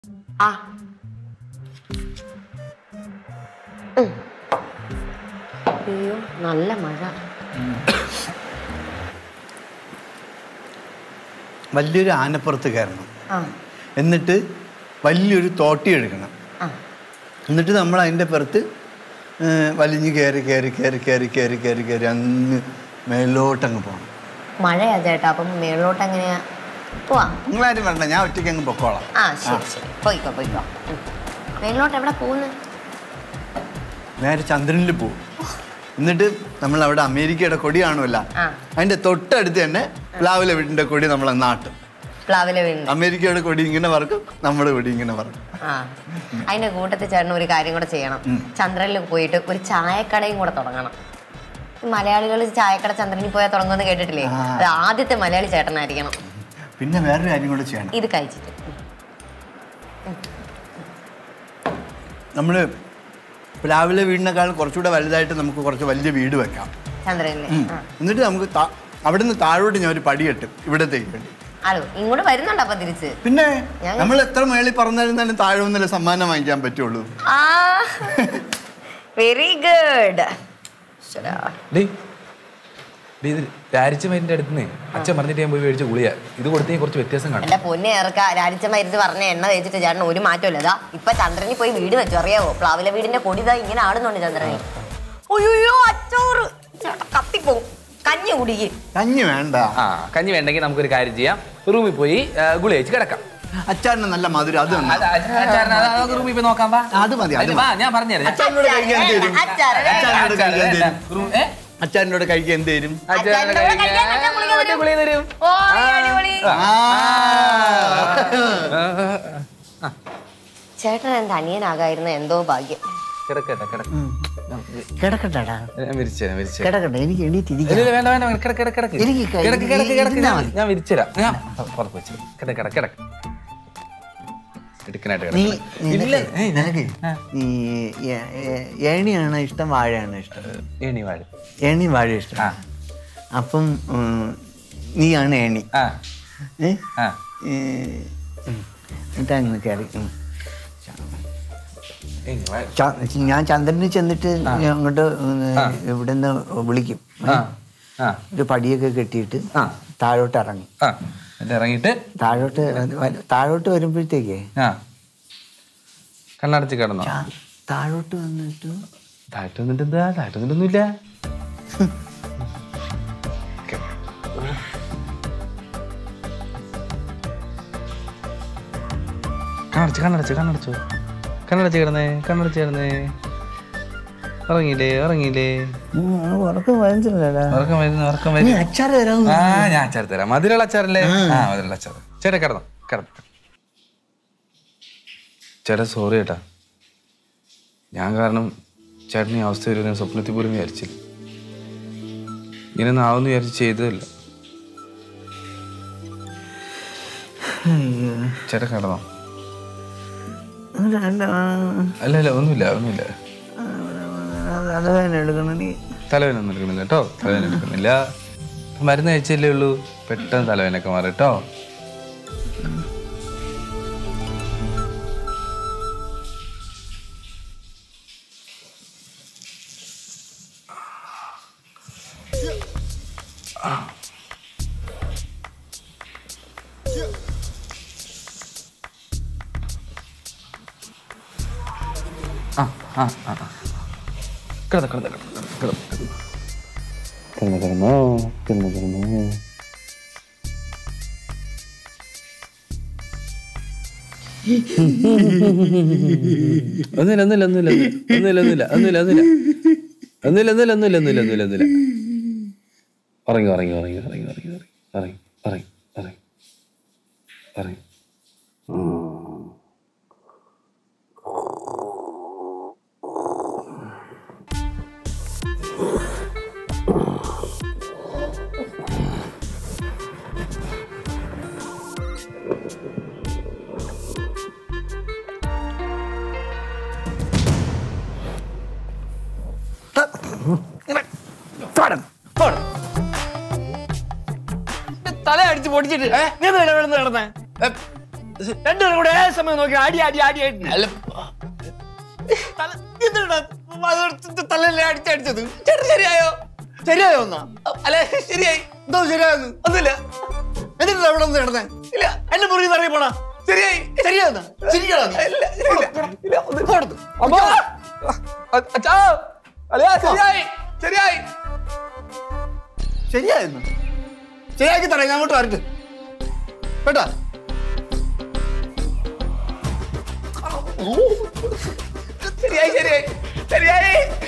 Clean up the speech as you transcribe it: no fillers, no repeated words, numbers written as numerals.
അയ്യോ നല്ല മഴ. വലിയൊരു ആനപ്പുറത്ത് കയറണം. എന്നിട്ട് വലിയൊരു തോട്ടി എടുക്കണം. എന്നിട്ട് നമ്മൾ അതിൻ്റെ പുറത്ത് വലിഞ്ഞ് കയറി കയറി കയറി കയറി കയറി കയറി കയറി അങ്ങ് മേലോട്ടങ്ങ് പോകണം. മഴയാ ചേട്ടാ, അപ്പം മേളിലോട്ട് എങ്ങനെയാ പോവാ? നിങ്ങളാരും വേണ്ട, ഞാൻ ഒറ്റയ്ക്ക് അങ്ങ് പൊക്കോളാം. ശരി ശരി, പോയിക്കോ പോയിക്കോ. മേളിലോട്ട് എവിടെ പോകുന്നു? നേരെ ചന്ദ്രനിൽ പോകും. എന്നിട്ട് നമ്മൾ അവിടെ അമേരിക്കയുടെ കൊടി കാണുമല്ലോ, അതിന്റെ തൊട്ടടുത്ത് തന്നെ പ്ലാവിലെ വീടിന്റെ കൊടി നമ്മളെ നാട്ടും. അമേരിക്കയുടെ കൊടി ഇങ്ങനെ പറക്കും, നമ്മുടെ കൊടി ഇങ്ങനെ പറക്കും. അതിന്റെ കൂട്ടത്തിൽ ചേട്ടൻ ഒരു കാര്യം കൂടെ ചെയ്യണം. ചന്ദ്രനിൽ പോയിട്ട് ഒരു ചായക്കടയും കൂടെ തുടങ്ങണം. മലയാളികൾ ചായക്കട ചന്ദ്രനിൽ പോയാൽ തുടങ്ങുമെന്ന് കേട്ടിട്ടില്ലേ? അത് ആദ്യത്തെ മലയാളി ചേട്ടനായിരിക്കണം. പിന്നെ വേറൊരു കാര്യം കൂടെ ചെയ്യണം. ഇത് കഴിച്ചിട്ട് നമ്മള് പ്ലാവിലെ വീടിനേക്കാൾ കുറച്ചുകൂടെ വലുതായിട്ട് നമുക്ക് കുറച്ച് വലിയ വീട് വെക്കാം ചന്ദ്രനിൽ. എന്നിട്ട് നമുക്ക് അവിടുന്ന് താഴോട്ട് ഞാൻ ഒരു പടി കെട്ടും ഇവിടത്തേക്ക് വേണ്ടി. ഇങ്ങോട്ട് വരുന്നുണ്ട് അപ്പൊ തിരിച്ച്. പിന്നെ നമ്മൾ എത്ര മേളിൽ പറഞ്ഞിരുന്നാലും താഴെ ഒന്നല്ലേ സമ്മാനം വാങ്ങിക്കാൻ പറ്റുള്ളൂ. Very good. രാരിച്ചമരിന്റെ അടുത്ത് അച്ഛൻ പറഞ്ഞിട്ട് ഞാൻ പോയി മേടിച്ച ഗുളിയ. ഇത് കൊടുത്തേ കുറച്ച് വ്യത്യാസം കാണും. അല്ല പൊന്നെ ഇറക്ക, രാരിച്ചമരുന്ന് പറഞ്ഞ എണ്ണ തേച്ചിട്ട് ചേട്ടൻ ഒരു മാറ്റമില്ലതാ. ഇപ്പൊ ചന്ദ്രനിൽ പോയി വീട് വെച്ചു, അറിയാവോ? പ്ലാവിലെ വീടിന്റെ കൊടി ഇതാ ഇങ്ങനെ ആടുന്നുണ്ട് ചന്ദ്രനിൽ. അയ്യോ അച്ചോറ് ചേട്ടാ കത്തിപ്പോവും. കഞ്ഞി കുടിക്ക്. കഞ്ഞി വേണ്ട. കഞ്ഞി വേണ്ടെങ്കിൽ നമുക്കൊരു കാര്യം ചെയ്യാം, റൂമിൽ പോയി ഗുളിക വെച്ച് കിടക്കാം. അച്ചാറിന് നല്ല മധുരം, അത് റൂമിൽ പോയി നോക്കാം. അത് മതി, ഞാൻ പറഞ്ഞുതരാം. അച്ചാറിനോട് കഴിക്കാൻ എന്ത് തരും? അച്ചാറിനോട് കഴിക്കാൻ എന്ത് തരും? ഗുളിക തരും. ചേട്ടൻ എന്റെ അനിയനാകായിരുന്ന എന്തോ ഭാഗ്യം. കിടക്കട്ടാ, എനിക്ക് ഞാൻ വിരിച്ചുതരാം. ഏണിയാണോ ഇഷ്ടം, വാഴയാണോ ഇഷ്ടം? ഏണി വാഴ ഇഷ്ടം. അപ്പം നീയാണ് ഏണി. എന്നിട്ട് അങ്ങനെ കയറി ഞാൻ ചന്ദ്രന് ചെന്നിട്ട് അങ്ങോട്ട് ഇവിടുന്ന് വിളിക്കും. ഒരു പടിയൊക്കെ കെട്ടിയിട്ട് താഴോട്ട് ഇറങ്ങിയിട്ട് താഴോട്ട് വരുമ്പോഴത്തേക്കേ കണ്ണടച്ച് കിടന്നോ? താഴോട്ട് വന്നിട്ട് എന്താ താഴോട്ടൊന്നുമില്ല. കണ്ണടച്ച് കിടന്നേ. ഉറങ്ങിയില്ലേ? ഞാൻ അച്ചാർ തരാം. മധുരമുള്ള അച്ചാറല്ലേ? മധുരമുള്ള അച്ചാർ. ചേട്ടാ കിടന്നോ. ചേട്ടാ സോറി ചേട്ടാ, ഞാൻ കാരണം ചേട്ടൻ ഈ അവസ്ഥ വരുന്ന സ്വപ്നത്തിൽ പോലും വിചാരിച്ചില്ല. ഇങ്ങനെ നാവെന്ന് വിചാരിച്ച് ചെയ്തതല്ല. ചേട്ടാ കിടന്നോ. അല്ല ഒന്നുമില്ല. തലവേദന ഒന്നും എടുക്കണില്ല കേട്ടോ. തലവേദന എടുക്കുന്നില്ല. മരുന്ന് കഴിച്ചല്ലേ ഉള്ളൂ. പെട്ടെന്ന് തലവേദനയൊക്കെ മാറി കേട്ടോ. കിടന്നോ. ഒന്നുമില്ല. ഉറങ്ങി. തല അടിച്ച് പൊടിച്ചിട്ട് നടന്നേ. രണ്ടുപേരും കൂടെ ഏത് സമയം നോക്കി അടി അടി അടി തലല്ലേ അടിച്ചടിച്ചത് ചേട്ടൻ ശരിയായോ? ശരിയായോ എന്നാ? അല്ലെ ശരിയായി. എന്തോ ശരിയായെന്ന് ഒന്നുമില്ല. എന്നിട്ട് എവിടെ ഒന്ന് കിടന്നേ? ഇല്ല. എന്നെ മുറി അറിയപ്പെടാ. ശരിയായി. ശരിയാന്നാ? ശരിയാണോ നീ? ഇല്ല, ശരിയില്ല. ഇല്ല, ഒന്ന് കൊടുത്തു. അച്ഛാ അല്ലയാ ശരിയായി ശരിയായി. ശരിയായെന്ന്? ശരിയാക്കി തരാം, ഞാൻ അങ്ങോട്ട് വരട്ടെ കേട്ടാ. ശരിയായി ശരിയായി ശരിയായി.